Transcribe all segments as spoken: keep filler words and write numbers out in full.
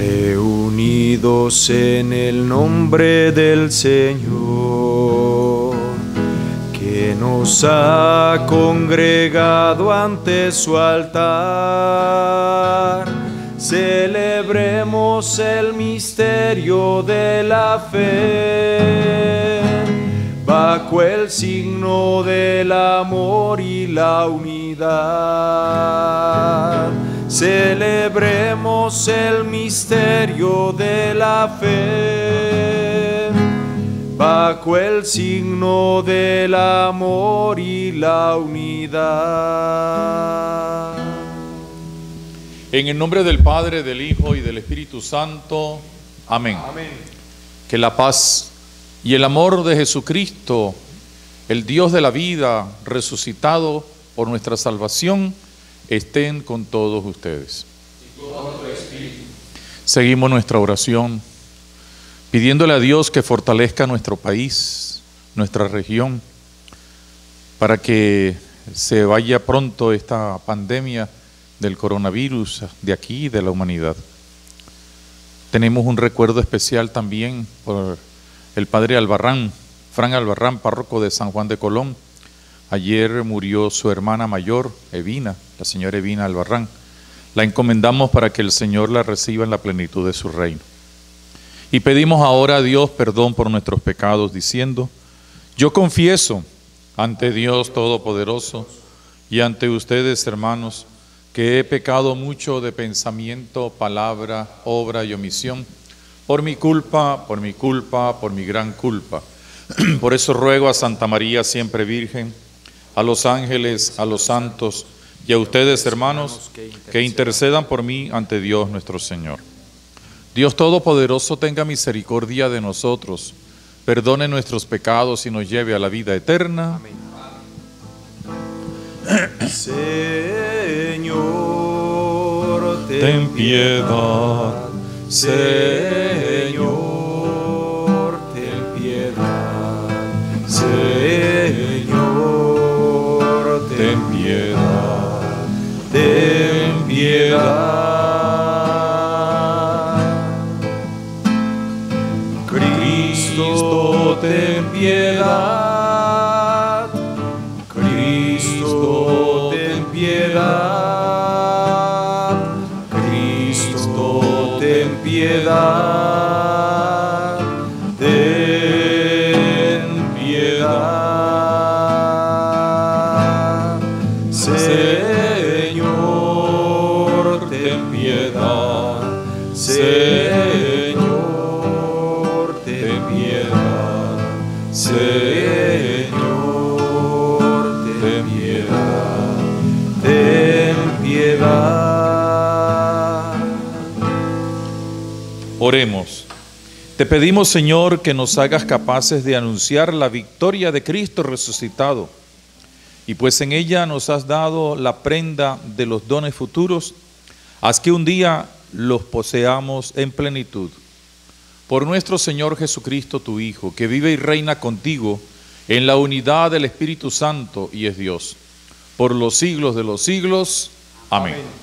reunidos en el nombre del Señor, que nos ha congregado ante su altar. Celebremos el misterio de la fe, bajo el signo del amor y la unidad. Celebremos el misterio de la fe, bajo el signo del amor y la unidad. En el nombre del Padre, del Hijo y del Espíritu Santo. Amén. Amén. Que la paz y el amor de Jesucristo, el Dios de la vida, resucitado por nuestra salvación, estén con todos ustedes. Y con tu espíritu. Seguimos nuestra oración, pidiéndole a Dios que fortalezca nuestro país, nuestra región, para que se vaya pronto esta pandemia del coronavirus de aquí y de la humanidad. Tenemos un recuerdo especial también por el padre Albarrán, Fran Albarrán, párroco de San Juan de Colón. Ayer murió su hermana mayor, Evina, la señora Evina Albarrán. La encomendamos para que el Señor la reciba en la plenitud de su reino. Y pedimos ahora a Dios perdón por nuestros pecados, diciendo: yo confieso ante Dios Todopoderoso y ante ustedes, hermanos, que he pecado mucho de pensamiento, palabra, obra y omisión, por mi culpa, por mi culpa, por mi gran culpa. Por eso ruego a Santa María, siempre Virgen, a los ángeles, a los santos y a ustedes, hermanos, que intercedan por mí ante Dios nuestro Señor. Dios Todopoderoso tenga misericordia de nosotros, perdone nuestros pecados y nos lleve a la vida eterna. Amén. Señor, ten piedad. Señor, ten piedad. Señor, ten piedad. Ten piedad. Cristo, ten piedad. Cristo, ten piedad. Cristo, ten piedad. Ten piedad. Señor, ten piedad. Señor, ten piedad. Señor, ten piedad. Ten piedad. Oremos. Te pedimos, Señor, que nos hagas capaces de anunciar la victoria de Cristo resucitado, y pues en ella nos has dado la prenda de los dones futuros, haz que un día los poseamos en plenitud. Por nuestro Señor Jesucristo, tu Hijo, que vive y reina contigo en la unidad del Espíritu Santo y es Dios, por los siglos de los siglos. Amén. Amén.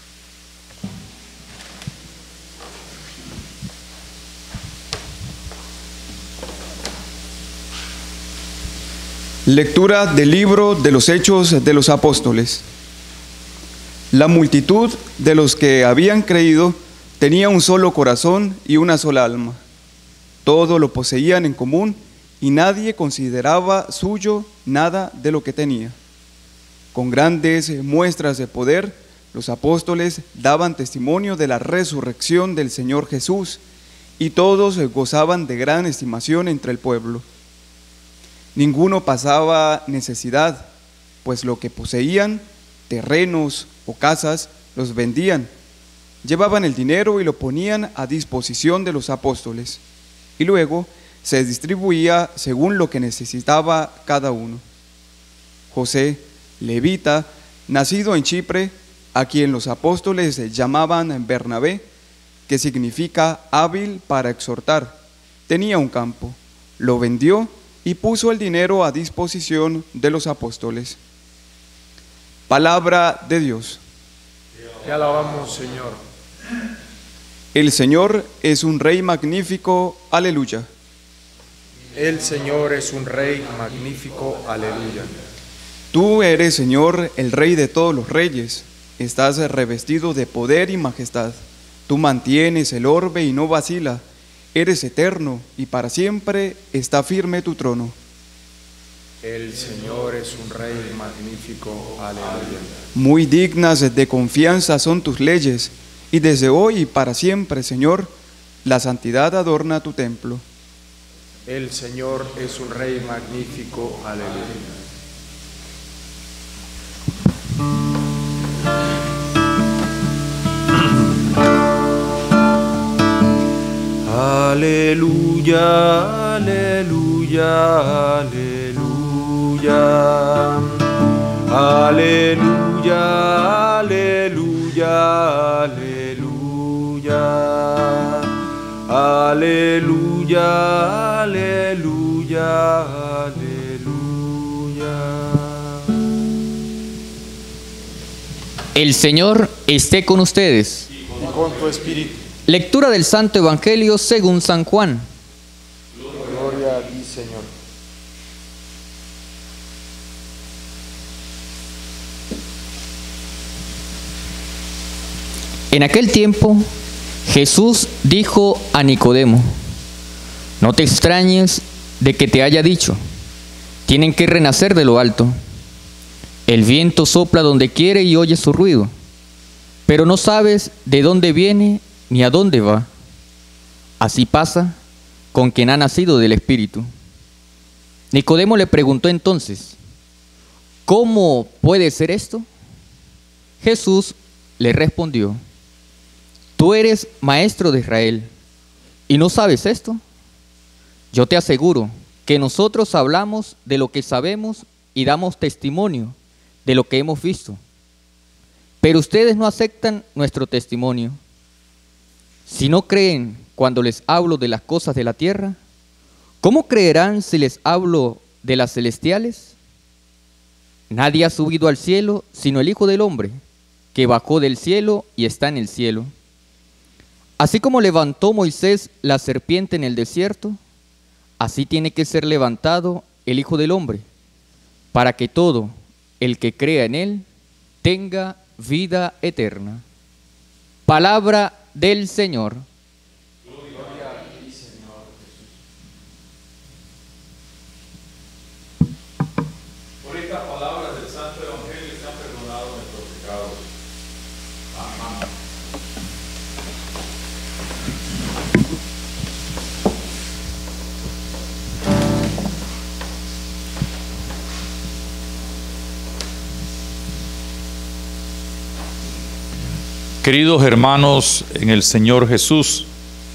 Lectura del libro de los Hechos de los Apóstoles. La multitud de los que habían creído tenía un solo corazón y una sola alma. Todo lo poseían en común y nadie consideraba suyo nada de lo que tenía. Con grandes muestras de poder, los apóstoles daban testimonio de la resurrección del Señor Jesús y todos gozaban de gran estimación entre el pueblo. Ninguno pasaba necesidad, pues lo que poseían, terrenos o casas, los vendían. Llevaban el dinero y lo ponían a disposición de los apóstoles, y luego se distribuía según lo que necesitaba cada uno. José, levita, nacido en Chipre, a quien los apóstoles llamaban Bernabé, que significa hábil para exhortar, tenía un campo, lo vendió y puso el dinero a disposición de los apóstoles. Palabra de Dios. Te alabamos, Señor. El Señor es un Rey magnífico, aleluya. El Señor es un Rey magnífico, aleluya. Tú eres, Señor, el Rey de todos los reyes. Estás revestido de poder y majestad. Tú mantienes el orbe y no vacila. Eres eterno y para siempre está firme tu trono. El Señor es un Rey magnífico, aleluya. Muy dignas de confianza son tus leyes, y desde hoy y para siempre, Señor, la santidad adorna tu templo. El Señor es un Rey magnífico, aleluya. Aleluya, aleluya, aleluya. Aleluya, aleluya, aleluya. Aleluya, aleluya, aleluya. El Señor esté con ustedes. Y con tu espíritu. Lectura del Santo Evangelio según San Juan. Gloria a ti, Señor. En aquel tiempo, Jesús dijo a Nicodemo: no te extrañes de que te haya dicho, tienen que renacer de lo alto. El viento sopla donde quiere y oyes su ruido, pero no sabes de dónde viene ni a dónde va. Así pasa con quien ha nacido del Espíritu. Nicodemo le preguntó entonces: ¿cómo puede ser esto? Jesús le respondió: tú eres maestro de Israel y no sabes esto. Yo te aseguro que nosotros hablamos de lo que sabemos y damos testimonio de lo que hemos visto, pero ustedes no aceptan nuestro testimonio. Si no creen cuando les hablo de las cosas de la tierra, ¿cómo creerán si les hablo de las celestiales? Nadie ha subido al cielo sino el Hijo del Hombre, que bajó del cielo y está en el cielo. Así como levantó Moisés la serpiente en el desierto, así tiene que ser levantado el Hijo del Hombre, para que todo el que crea en él tenga vida eterna. Palabra del Señor. Gloria a ti, Señor Jesús. Por estas palabras del Santo Evangelio se han perdonado nuestros pecados. Amén. Queridos hermanos en el Señor Jesús,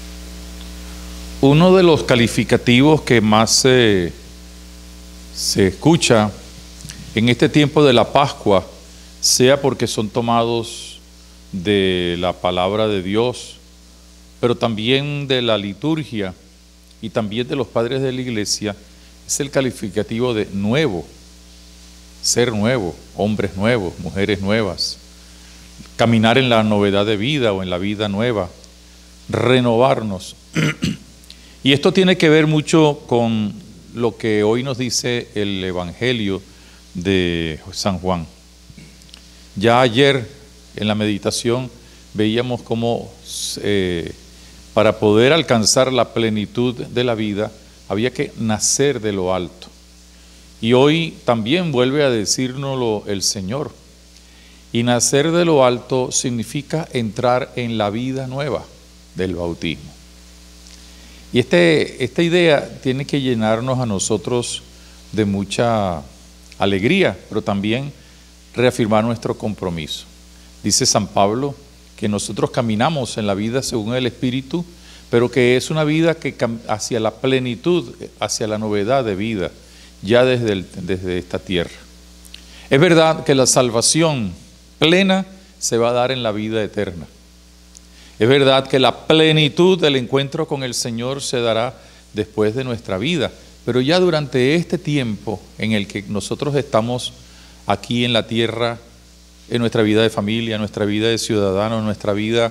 uno de los calificativos que más se, se escucha en este tiempo de la Pascua, sea porque son tomados de la palabra de Dios, pero también de la liturgia y también de los padres de la iglesia, es el calificativo de nuevo, ser nuevo, hombres nuevos, mujeres nuevas. Caminar en la novedad de vida o en la vida nueva, renovarnos. Y esto tiene que ver mucho con lo que hoy nos dice el Evangelio de San Juan. Ya ayer en la meditación veíamos cómo eh, para poder alcanzar la plenitud de la vida había que nacer de lo alto. Y hoy también vuelve a decírnoslo el Señor. Y nacer de lo alto significa entrar en la vida nueva del bautismo. Y este, esta idea tiene que llenarnos a nosotros de mucha alegría, pero también reafirmar nuestro compromiso. Dice San Pablo que nosotros caminamos en la vida según el Espíritu, pero que es una vida que hacia la plenitud, hacia la novedad de vida, ya desde, el, desde esta tierra. Es verdad que la salvación plena se va a dar en la vida eterna. Es verdad que la plenitud del encuentro con el Señor se dará después de nuestra vida, pero ya durante este tiempo en el que nosotros estamos aquí en la tierra, en nuestra vida de familia, nuestra vida de ciudadanos, nuestra vida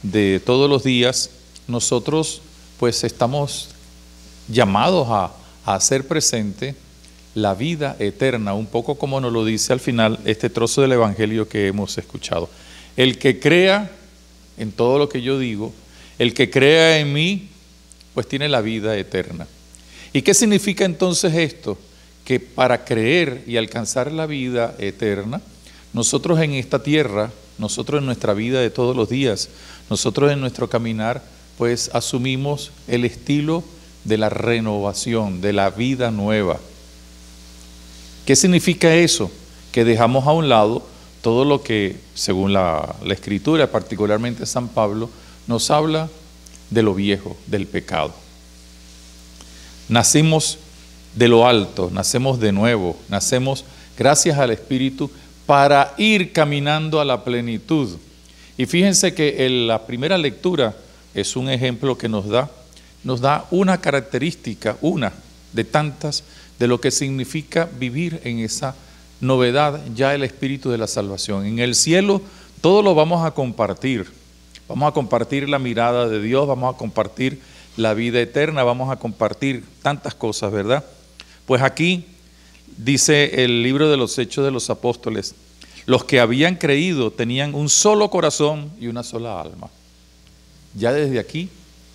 de todos los días, nosotros pues estamos llamados a, a hacer presente la vida eterna, un poco como nos lo dice al final este trozo del Evangelio que hemos escuchado. El que crea en todo lo que yo digo, el que crea en mí, pues tiene la vida eterna. ¿Y qué significa entonces esto? Que para creer y alcanzar la vida eterna, nosotros en esta tierra, nosotros en nuestra vida de todos los días, nosotros en nuestro caminar, pues asumimos el estilo de la renovación, de la vida nueva. ¿Qué significa eso? Que dejamos a un lado todo lo que, según la, la Escritura, particularmente San Pablo, nos habla de lo viejo, del pecado. Nacimos de lo alto, nacemos de nuevo, nacemos gracias al Espíritu para ir caminando a la plenitud. Y fíjense que en la primera lectura es un ejemplo que nos da, nos da una característica, una de tantas, de lo que significa vivir en esa novedad, ya el espíritu de la salvación. En el cielo todo lo vamos a compartir, vamos a compartir la mirada de Dios, vamos a compartir la vida eterna, vamos a compartir tantas cosas, ¿verdad? Pues aquí dice el libro de los Hechos de los Apóstoles, los que habían creído tenían un solo corazón y una sola alma. Ya desde aquí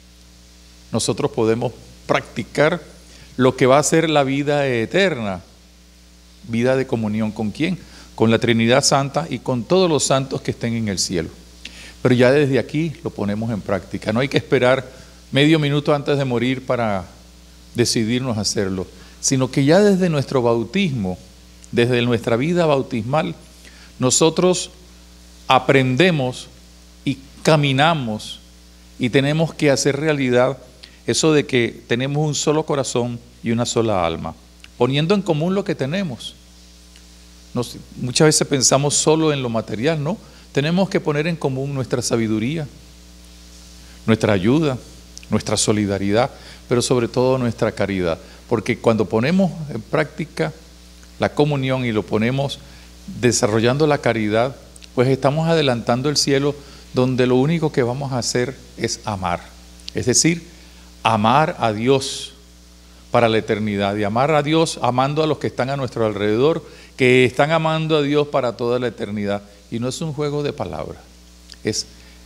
nosotros podemos practicar lo que va a ser la vida eterna, vida de comunión ¿con quién? Con la Trinidad Santa y con todos los santos que estén en el cielo. Pero ya desde aquí lo ponemos en práctica, no hay que esperar medio minuto antes de morir para decidirnos a hacerlo, sino que ya desde nuestro bautismo, desde nuestra vida bautismal, nosotros aprendemos y caminamos y tenemos que hacer realidad eso de que tenemos un solo corazón y una sola alma, poniendo en común lo que tenemos. Nos, muchas veces pensamos solo en lo material, ¿no? Tenemos que poner en común nuestra sabiduría, nuestra ayuda, nuestra solidaridad, pero sobre todo nuestra caridad, porque cuando ponemos en práctica la comunión y lo ponemos desarrollando la caridad, pues estamos adelantando el cielo, donde lo único que vamos a hacer es amar, es decir, amar a Dios para la eternidad, y amar a Dios amando a los que están a nuestro alrededor, que están amando a Dios para toda la eternidad. Y no es un juego de palabras, es,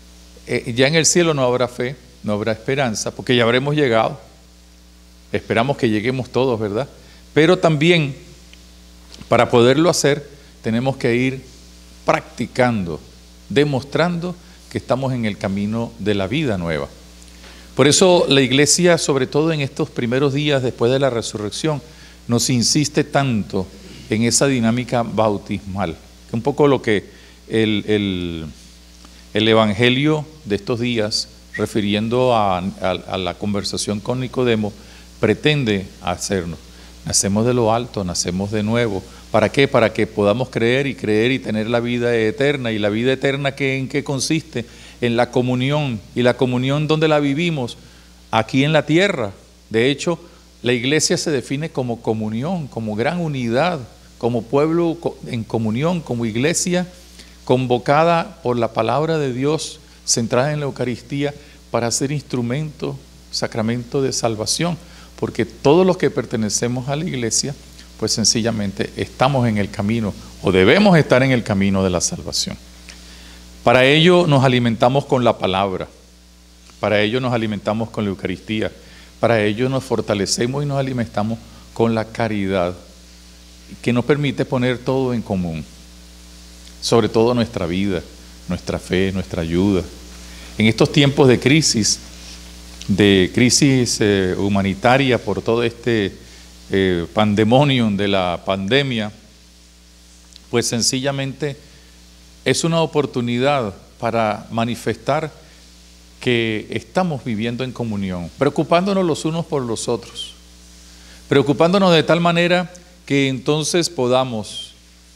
eh, ya en el cielo no habrá fe, no habrá esperanza, porque ya habremos llegado, esperamos que lleguemos todos, ¿verdad? Pero también, para poderlo hacer, tenemos que ir practicando, demostrando que estamos en el camino de la vida nueva. Por eso la Iglesia, sobre todo en estos primeros días después de la resurrección, nos insiste tanto en esa dinámica bautismal. Un poco lo que el, el, el Evangelio de estos días, refiriendo a, a, a la conversación con Nicodemo, pretende hacernos. Nacemos de lo alto, nacemos de nuevo. ¿Para qué? Para que podamos creer y creer y tener la vida eterna. ¿Y la vida eterna qué, en qué consiste? En la comunión. ¿Y la comunión dónde la vivimos? Aquí en la tierra. De hecho, la Iglesia se define como comunión, como gran unidad, como pueblo en comunión, como iglesia convocada por la palabra de Dios, centrada en la Eucaristía, para ser instrumento, sacramento de salvación. Porque todos los que pertenecemos a la Iglesia, pues sencillamente estamos en el camino, o debemos estar en el camino de la salvación. Para ello nos alimentamos con la palabra, para ello nos alimentamos con la Eucaristía, para ello nos fortalecemos y nos alimentamos con la caridad, que nos permite poner todo en común, sobre todo nuestra vida, nuestra fe, nuestra ayuda. En estos tiempos de crisis, de crisis eh, humanitaria por todo este eh, pandemonium de la pandemia, pues sencillamente es una oportunidad para manifestar que estamos viviendo en comunión, preocupándonos los unos por los otros, preocupándonos de tal manera que entonces podamos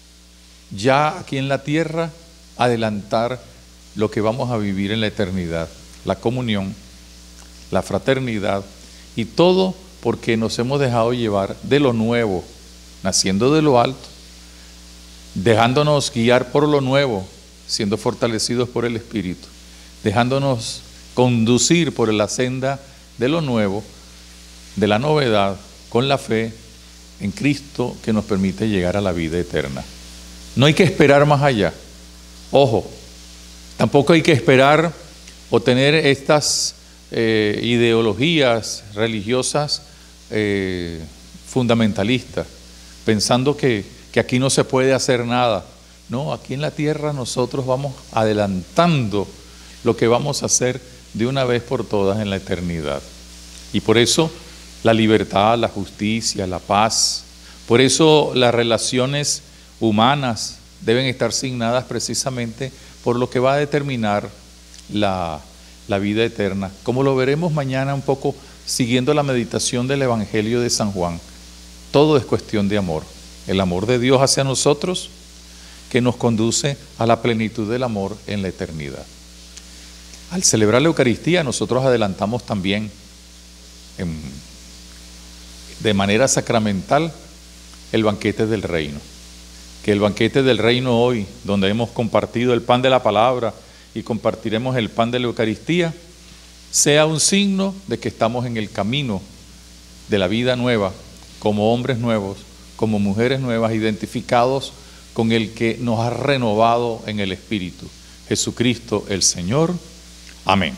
ya aquí en la tierra adelantar lo que vamos a vivir en la eternidad, la comunión, la fraternidad y todo porque nos hemos dejado llevar de lo nuevo, naciendo de lo alto, dejándonos guiar por lo nuevo, siendo fortalecidos por el Espíritu, dejándonos conducir por la senda de lo nuevo, de la novedad, con la fe en Cristo que nos permite llegar a la vida eterna. No hay que esperar más allá. Ojo, tampoco hay que esperar o tener estas eh, ideologías religiosas eh, fundamentalistas, pensando que, que aquí no se puede hacer nada. No, aquí en la tierra nosotros vamos adelantando lo que vamos a hacer de una vez por todas en la eternidad. Y por eso la libertad, la justicia, la paz, por eso las relaciones humanas deben estar signadas precisamente por lo que va a determinar la, la vida eterna. Como lo veremos mañana un poco siguiendo la meditación del Evangelio de San Juan, todo es cuestión de amor. El amor de Dios hacia nosotros que nos conduce a la plenitud del amor en la eternidad. Al celebrar la Eucaristía nosotros adelantamos también en, de manera sacramental el banquete del reino. Que el banquete del reino hoy, donde hemos compartido el pan de la palabra y compartiremos el pan de la Eucaristía, sea un signo de que estamos en el camino de la vida nueva, como hombres nuevos, como mujeres nuevas, identificados con el que nos ha renovado en el Espíritu, Jesucristo el Señor. Amén.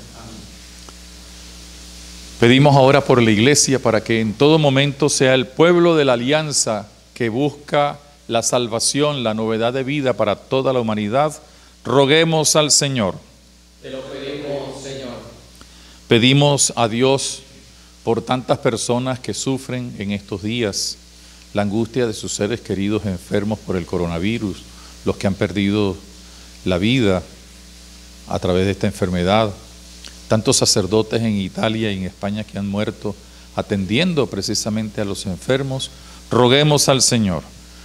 Pedimos ahora por la Iglesia para que en todo momento sea el pueblo de la alianza que busca la salvación, la novedad de vida para toda la humanidad. Roguemos al Señor. Te lo pedimos, Señor. Pedimos a Dios por tantas personas que sufren en estos días la angustia de sus seres queridos enfermos por el coronavirus, los que han perdido la vida a través de esta enfermedad, tantos sacerdotes en Italia y en España que han muerto atendiendo precisamente a los enfermos. Roguemos al Señor.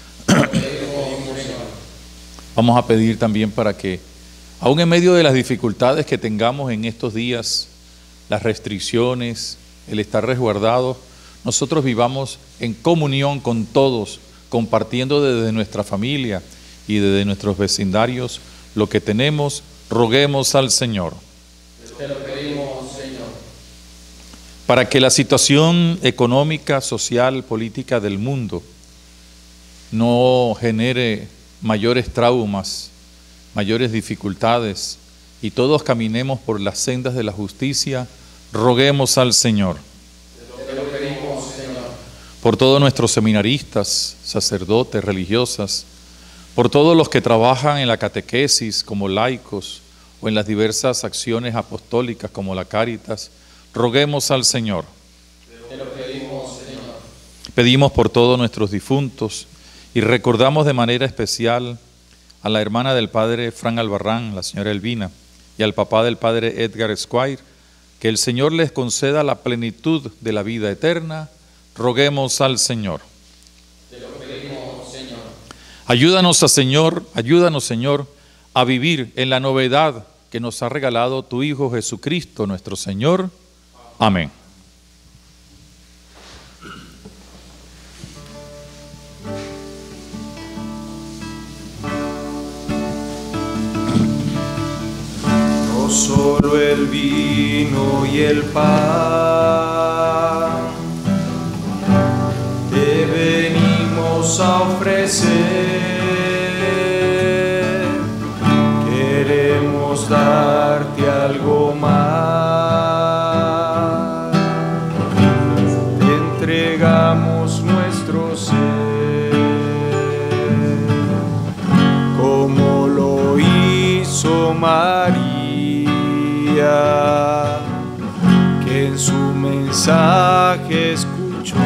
Vamos a pedir también para que, aun en medio de las dificultades que tengamos en estos días, las restricciones, el estar resguardados, nosotros vivamos en comunión con todos, compartiendo desde nuestra familia y desde nuestros vecindarios lo que tenemos. Roguemos al Señor. Te lo pedimos, Señor. Para que la situación económica, social, política del mundo no genere mayores traumas, mayores dificultades, y todos caminemos por las sendas de la justicia, roguemos al Señor. Te lo pedimos, Señor. Por todos nuestros seminaristas, sacerdotes, religiosas, por todos los que trabajan en la catequesis como laicos o en las diversas acciones apostólicas como la Cáritas, roguemos al Señor. Te lo pedimos, Señor. Pedimos por todos nuestros difuntos y recordamos de manera especial a la hermana del padre Fran Albarrán, la señora Elvina, y al papá del padre Edgar Squire, que el Señor les conceda la plenitud de la vida eterna. Roguemos al Señor. Te lo pedimos, Señor. Ayúdanos, a Señor, ayúdanos, Señor, a vivir en la novedad que nos ha regalado tu Hijo Jesucristo, nuestro Señor. Amén. No solo el vino y el pan te venimos a ofrecer. Queremos darte algo más. Te entregamos nuestro ser, como lo hizo María, que en su mensaje escuchó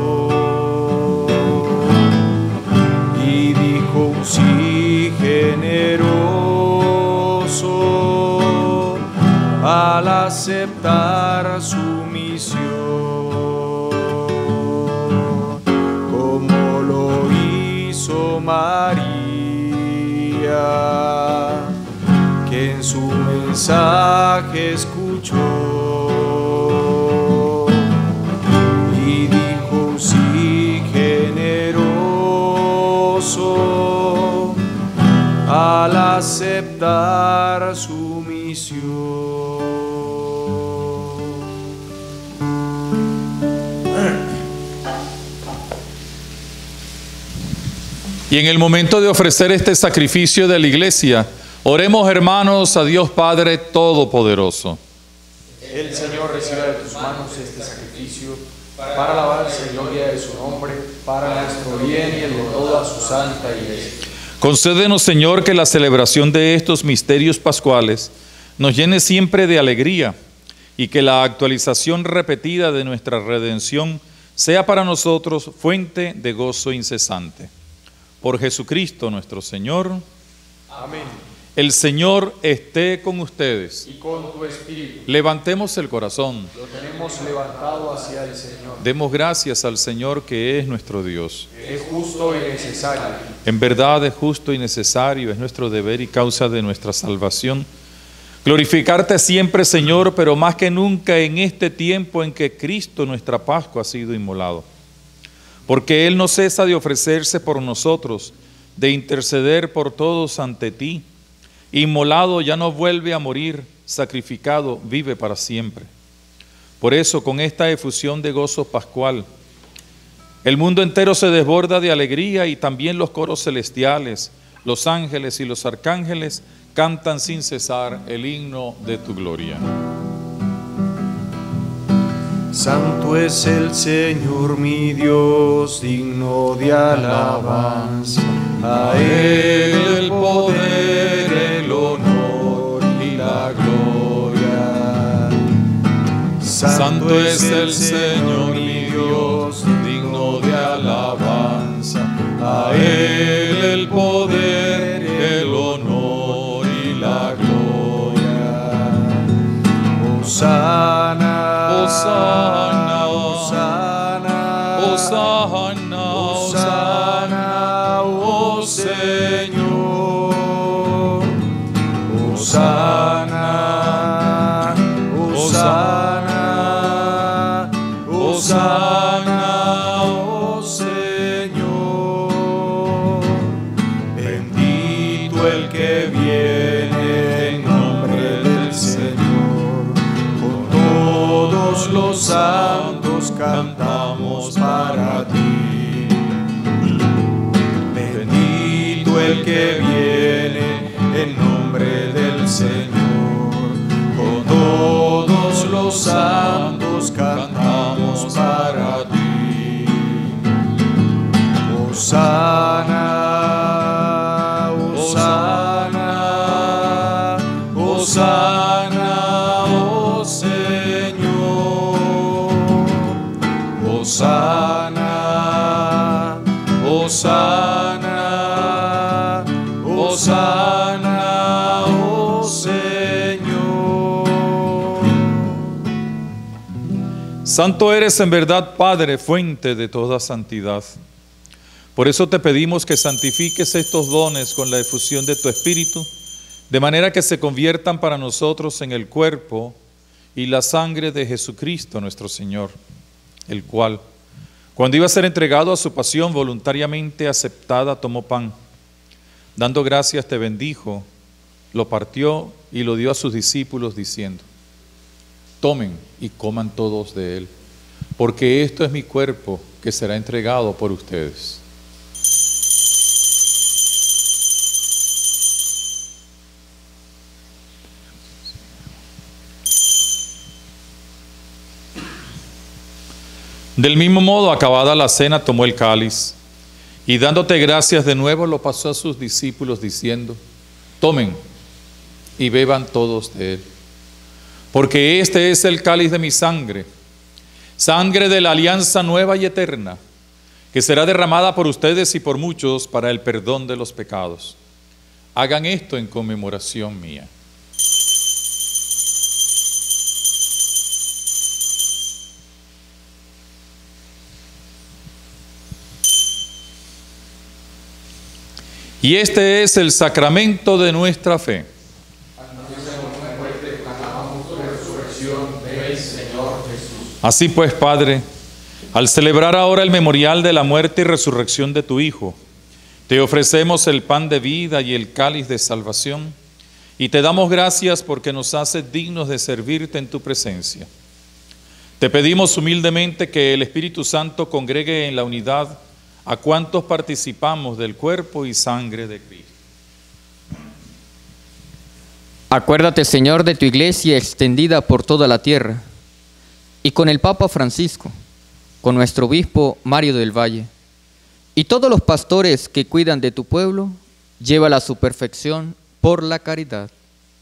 y dijo un sí generoso al aceptar su misión, como lo hizo María, que en su mensaje escuchó y dijo sí generoso al aceptar su misión. Y en el momento de ofrecer este sacrificio de la iglesia, oremos, hermanos, a Dios Padre Todopoderoso. El Señor reciba de tus manos este sacrificio para la alabanza y gloria de su nombre, para nuestro bien y el de toda su santa iglesia. Concédenos, Señor, que la celebración de estos misterios pascuales nos llene siempre de alegría y que la actualización repetida de nuestra redención sea para nosotros fuente de gozo incesante. Por Jesucristo nuestro Señor. Amén. El Señor esté con ustedes. Y con tu espíritu. Levantemos el corazón. Lo tenemos levantado hacia el Señor. Demos gracias al Señor que es nuestro Dios. Es justo y necesario. En verdad es justo y necesario, es nuestro deber y causa de nuestra salvación. Glorificarte siempre, Señor, pero más que nunca en este tiempo en que Cristo, nuestra Pascua, ha sido inmolado. Porque Él no cesa de ofrecerse por nosotros, de interceder por todos ante ti. Inmolado ya no vuelve a morir, sacrificado vive para siempre. Por eso, con esta efusión de gozo pascual, el mundo entero se desborda de alegría y también los coros celestiales, los ángeles y los arcángeles cantan sin cesar el himno de tu gloria. Santo es el Señor mi Dios, digno de alabanza. A Él el poder, el honor y la gloria. Santo es el Señor mi Dios, digno de alabanza. A Él el poder, el honor y la gloria. Hosana, Hosana, Hosana, Hosana, Hosana, oh Señor. Hosana, Hosana, Hosana, oh Señor. Bendito el que viene en nombre del Señor. Con todos los santos cantamos para ti. Bendito el que viene en nombre del Señor. Con todos los santos cantamos para ti. Hosana, Hosana, Hosana, oh Señor. Hosana, Hosana, Hosana, oh Señor. Santo eres en verdad, Padre, fuente de toda santidad. Por eso te pedimos que santifiques estos dones con la efusión de tu Espíritu, de manera que se conviertan para nosotros en el cuerpo y la sangre de Jesucristo nuestro Señor, el cual, cuando iba a ser entregado a su pasión voluntariamente aceptada, tomó pan. Dando gracias te bendijo, lo partió y lo dio a sus discípulos diciendo: tomen y coman todos de él, porque esto es mi cuerpo que será entregado por ustedes. Del mismo modo, acabada la cena, tomó el cáliz y dándote gracias de nuevo lo pasó a sus discípulos diciendo: tomen y beban todos de él, porque este es el cáliz de mi sangre, sangre de la alianza nueva y eterna, que será derramada por ustedes y por muchos para el perdón de los pecados. Hagan esto en conmemoración mía. Y este es el sacramento de nuestra fe. Así pues, Padre, al celebrar ahora el memorial de la muerte y resurrección de tu Hijo, te ofrecemos el pan de vida y el cáliz de salvación, y te damos gracias porque nos haces dignos de servirte en tu presencia. Te pedimos humildemente que el Espíritu Santo congregue en la unidad a cuantos participamos del cuerpo y sangre de Cristo. Acuérdate, Señor, de tu iglesia extendida por toda la tierra, y con el Papa Francisco, con nuestro obispo Mario del Valle, y todos los pastores que cuidan de tu pueblo, llévala a su perfección por la caridad.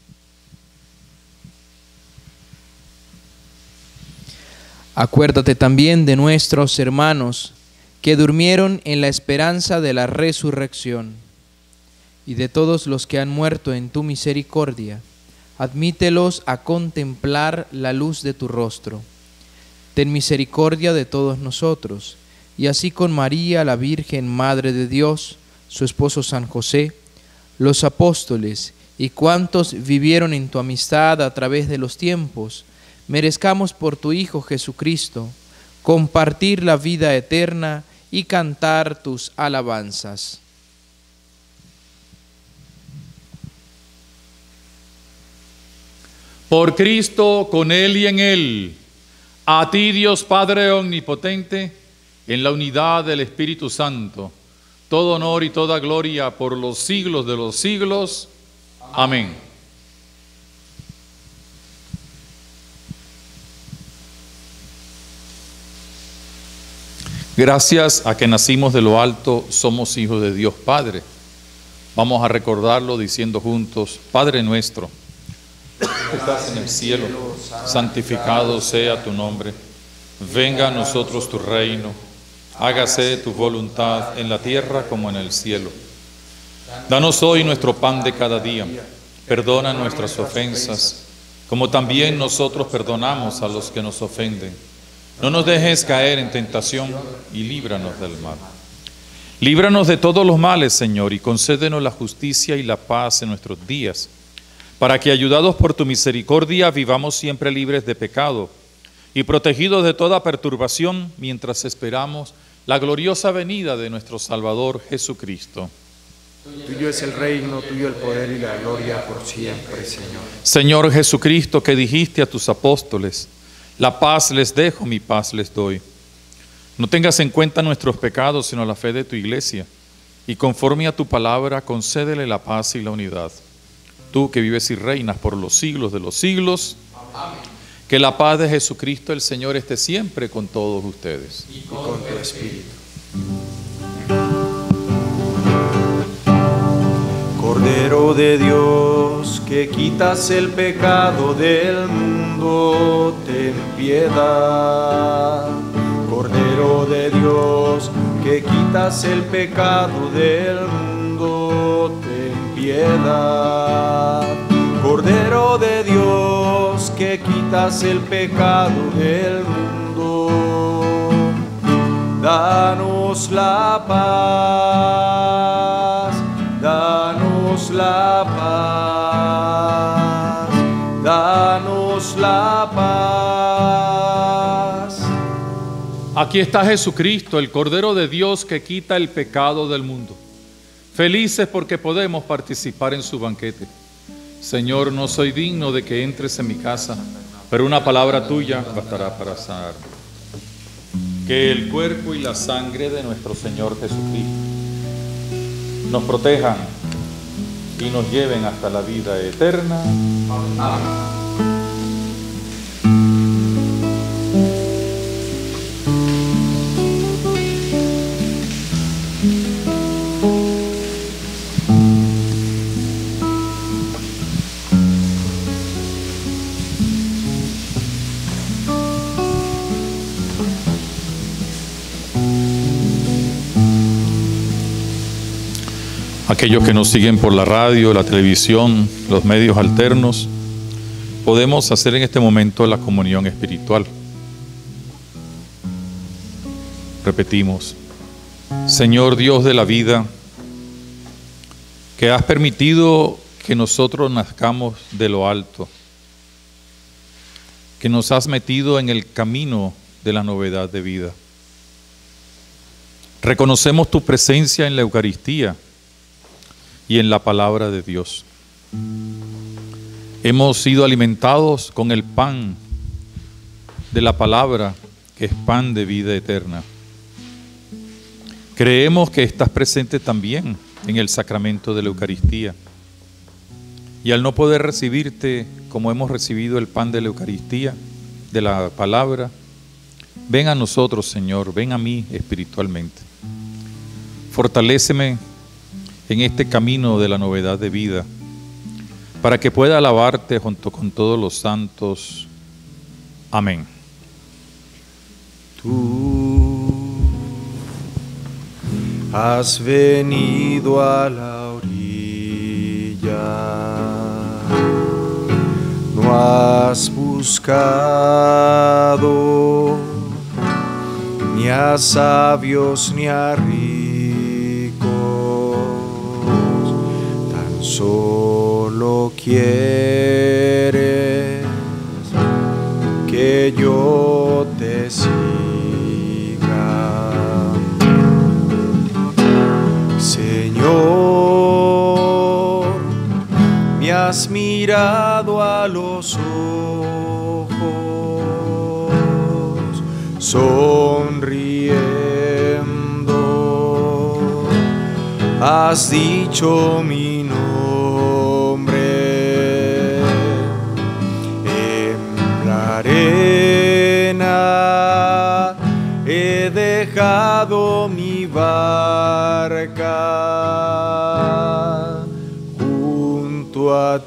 Acuérdate también de nuestros hermanos que durmieron en la esperanza de la resurrección, y de todos los que han muerto en tu misericordia. Admítelos a contemplar la luz de tu rostro. Ten misericordia de todos nosotros, y así con María, la Virgen Madre de Dios, su esposo San José, los apóstoles y cuantos vivieron en tu amistad a través de los tiempos, merezcamos por tu Hijo Jesucristo compartir la vida eterna y cantar tus alabanzas. Por Cristo, con Él y en Él, a ti Dios Padre Omnipotente, en la unidad del Espíritu Santo, todo honor y toda gloria por los siglos de los siglos. Amén. Gracias a que nacimos de lo alto, somos hijos de Dios Padre. Vamos a recordarlo diciendo juntos: Padre nuestro, que estás en el cielo, santificado sea tu nombre. Venga a nosotros tu reino. Hágase tu voluntad en la tierra como en el cielo. Danos hoy nuestro pan de cada día. Perdona nuestras ofensas, como también nosotros perdonamos a los que nos ofenden. No nos dejes caer en tentación y líbranos del mal. Líbranos de todos los males, Señor, y concédenos la justicia y la paz en nuestros días, para que, ayudados por tu misericordia, vivamos siempre libres de pecado y protegidos de toda perturbación, mientras esperamos la gloriosa venida de nuestro Salvador Jesucristo. Tuyo es el reino, tuyo el poder y la gloria por siempre, Señor. Señor Jesucristo, que dijiste a tus apóstoles: la paz les dejo, mi paz les doy. No tengas en cuenta nuestros pecados, sino la fe de tu iglesia, y conforme a tu palabra, concédele la paz y la unidad. Tú que vives y reinas por los siglos de los siglos. Amén. Que la paz de Jesucristo el Señor esté siempre con todos ustedes. Y con, y con tu espíritu. Cordero de Dios, que quitas el pecado del mundo, ten piedad. Cordero de Dios, que quitas el pecado del mundo, ten piedad. Cordero de Dios, que quitas el pecado del mundo, danos la paz, danos la paz, danos la paz. Aquí está Jesucristo, el Cordero de Dios que quita el pecado del mundo. Felices porque podemos participar en su banquete. Señor, no soy digno de que entres en mi casa, pero una palabra tuya bastará para sanar. Que el cuerpo y la sangre de nuestro Señor Jesucristo nos protejan y nos lleven hasta la vida eterna. Amén. Aquellos que nos siguen por la radio, la televisión, los medios alternos, podemos hacer en este momento la comunión espiritual. Repetimos: Señor Dios de la vida, que has permitido que nosotros nazcamos de lo alto, que nos has metido en el camino de la novedad de vida. Reconocemos tu presencia en la Eucaristía y en la palabra de Dios. Hemos sido alimentados con el pan de la palabra, que es pan de vida eterna. Creemos que estás presente también en el sacramento de la Eucaristía. Y al no poder recibirte como hemos recibido el pan de la Eucaristía, de la palabra, ven a nosotros, Señor, ven a mí espiritualmente. Fortaléceme en este camino de la novedad de vida, para que pueda alabarte junto con todos los santos. Amén. Tú has venido a la orilla, no has buscado ni a sabios ni a ricos, tan solo quieres que yo te siga. Señor, me has mirado a los ojos, sonriendo, has dicho mi nombre, en la arena he dejado mi barca junto a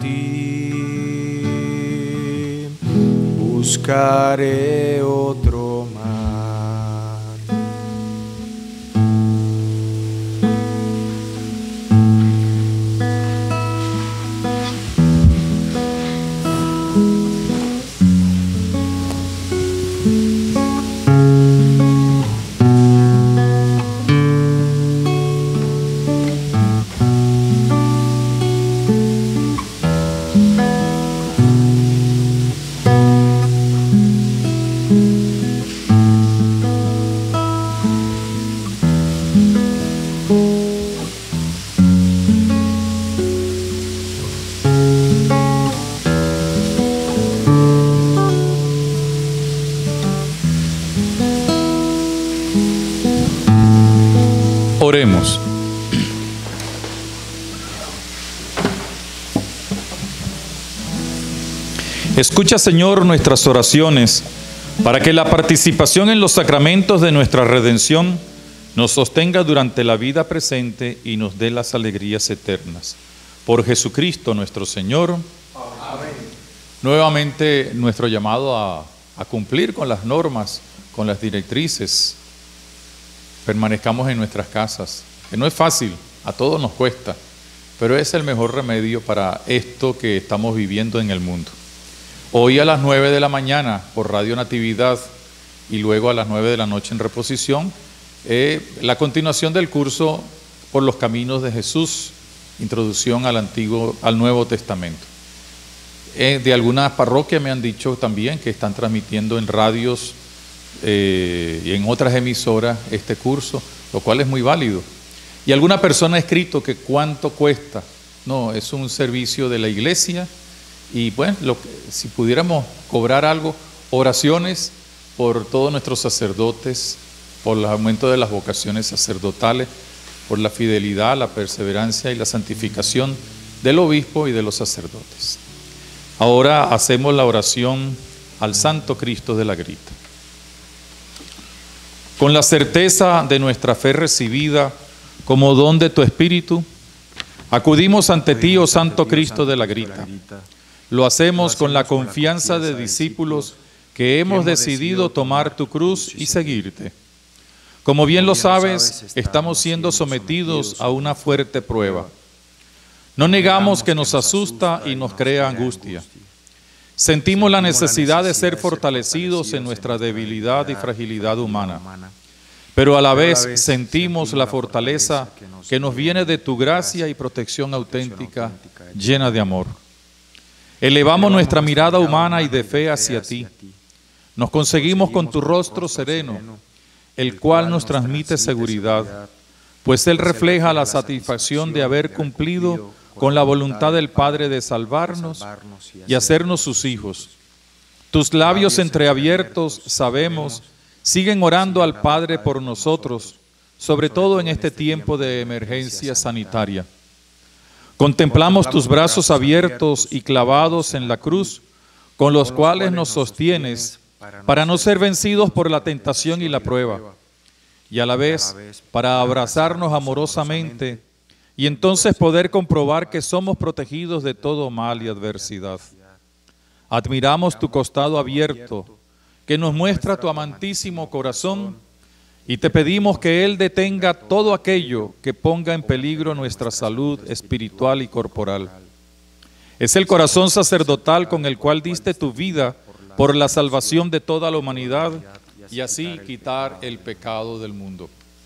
ti, buscaré otro mar. Oremos. Escucha, Señor, nuestras oraciones, para que la participación en los sacramentos de nuestra redención nos sostenga durante la vida presente y nos dé las alegrías eternas. Por Jesucristo nuestro Señor. Amén. Nuevamente nuestro llamado a, a cumplir con las normas, con las directrices. Permanezcamos en nuestras casas, que no es fácil, a todos nos cuesta, pero es el mejor remedio para esto que estamos viviendo en el mundo. Hoy a las nueve de la mañana por Radio Natividad y luego a las nueve de la noche en reposición, eh, la continuación del curso por los caminos de Jesús, introducción al Antiguo, al Nuevo Testamento. Eh, de algunas parroquias me han dicho también que están transmitiendo en radios eh, y en otras emisoras este curso, lo cual es muy válido. Y alguna persona ha escrito que cuánto cuesta. No, es un servicio de la iglesia. Y bueno, lo que, si pudiéramos cobrar algo, oraciones por todos nuestros sacerdotes, por el aumento de las vocaciones sacerdotales, por la fidelidad, la perseverancia y la santificación del obispo y de los sacerdotes. Ahora hacemos la oración al Santo Cristo de la Grita. Con la certeza de nuestra fe recibida como don de tu Espíritu, acudimos ante ti, oh Santo Cristo de la Grita. Lo hacemos con la confianza de discípulos que hemos decidido tomar tu cruz y seguirte. Como bien lo sabes, estamos siendo sometidos a una fuerte prueba. No negamos que nos asusta y nos crea angustia. Sentimos la necesidad de ser fortalecidos en nuestra debilidad y fragilidad humana, pero a la vez sentimos la fortaleza que nos viene de tu gracia y protección auténtica, llena de amor. Elevamos nuestra mirada humana y de fe hacia ti. Nos conseguimos con tu rostro sereno, el cual nos transmite seguridad, pues Él refleja la satisfacción de haber cumplido con la voluntad del Padre de salvarnos y hacernos sus hijos. Tus labios entreabiertos, sabemos, siguen orando al Padre por nosotros, sobre todo en este tiempo de emergencia sanitaria. Contemplamos tus brazos abiertos y clavados en la cruz, con los cuales nos sostienes para no ser vencidos por la tentación y la prueba, y a la vez para abrazarnos amorosamente y entonces poder comprobar que somos protegidos de todo mal y adversidad. Admiramos tu costado abierto, que nos muestra tu amantísimo corazón, y te pedimos que Él detenga todo aquello que ponga en peligro nuestra salud espiritual y corporal. Es el corazón sacerdotal con el cual diste tu vida por la salvación de toda la humanidad y así quitar el pecado del mundo.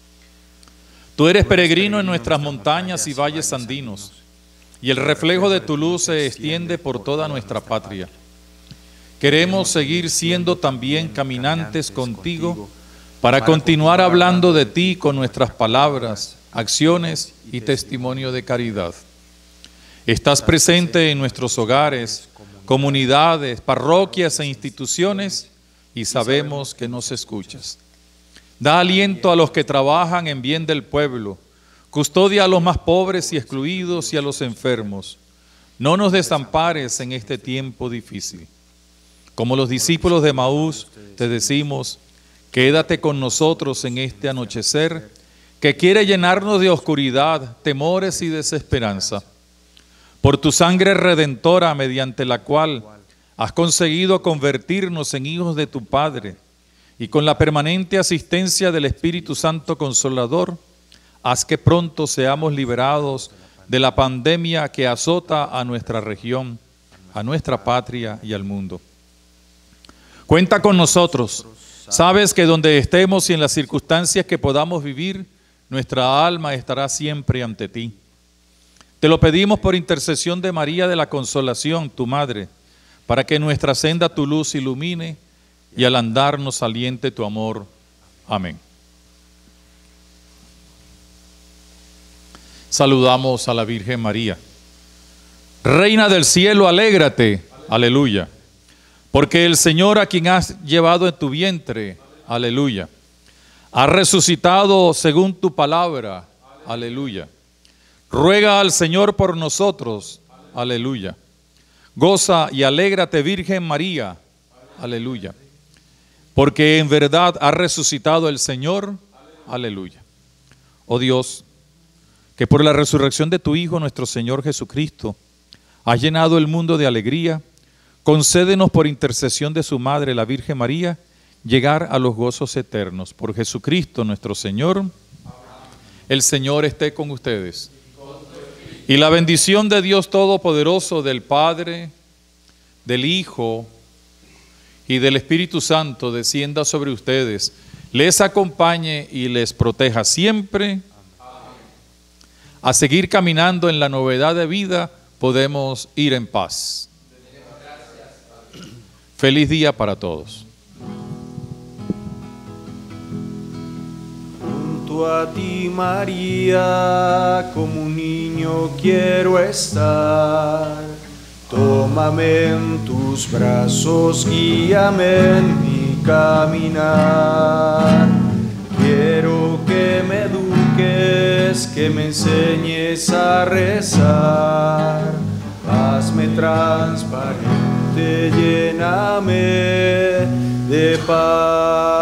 Tú eres peregrino en nuestras montañas y valles andinos, y el reflejo de tu luz se extiende por toda nuestra patria. Queremos seguir siendo también caminantes contigo para continuar hablando de ti con nuestras palabras, acciones y testimonio de caridad. Estás presente en nuestros hogares, comunidades, parroquias e instituciones y sabemos que nos escuchas. Da aliento a los que trabajan en bien del pueblo, custodia a los más pobres y excluidos y a los enfermos. No nos desampares en este tiempo difícil. Como los discípulos de Maús, te decimos, quédate con nosotros en este anochecer que quiere llenarnos de oscuridad, temores y desesperanza. Por tu sangre redentora mediante la cual has conseguido convertirnos en hijos de tu Padre y con la permanente asistencia del Espíritu Santo Consolador, haz que pronto seamos liberados de la pandemia que azota a nuestra región, a nuestra patria y al mundo. Cuenta con nosotros. Sabes que donde estemos y en las circunstancias que podamos vivir, nuestra alma estará siempre ante ti. Te lo pedimos por intercesión de María de la Consolación, tu Madre, para que nuestra senda tu luz ilumine y al andar nos aliente tu amor. Amén. Saludamos a la Virgen María. Reina del cielo, alégrate. Aleluya. Porque el Señor a quien has llevado en tu vientre, aleluya, ha resucitado según tu palabra, aleluya. Ruega al Señor por nosotros, aleluya. Goza y alégrate, Virgen María, aleluya. Porque en verdad ha resucitado el Señor, aleluya. Oh Dios, que por la resurrección de tu Hijo, nuestro Señor Jesucristo, has llenado el mundo de alegría. Concédenos por intercesión de su Madre, la Virgen María, llegar a los gozos eternos. Por Jesucristo nuestro Señor. El Señor esté con ustedes. Y la bendición de Dios Todopoderoso, del Padre, del Hijo y del Espíritu Santo descienda sobre ustedes, les acompañe y les proteja siempre. A seguir caminando en la novedad de vida, podemos ir en paz. Feliz día para todos. Junto a ti, María, como un niño quiero estar. Tómame en tus brazos, guíame en mi caminar. Quiero que me eduques, que me enseñes a rezar. Hazme transparente, lléname de paz.